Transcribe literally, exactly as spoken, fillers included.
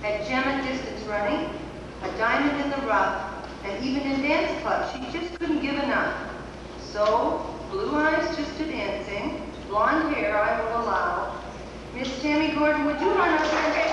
Had gem at distance running, a diamond in the rough, and even in dance club, she just couldn't give enough. So, blue eyes just to dancing, blonde hair I will allow. Miss Tammy Gordon, would you run up there?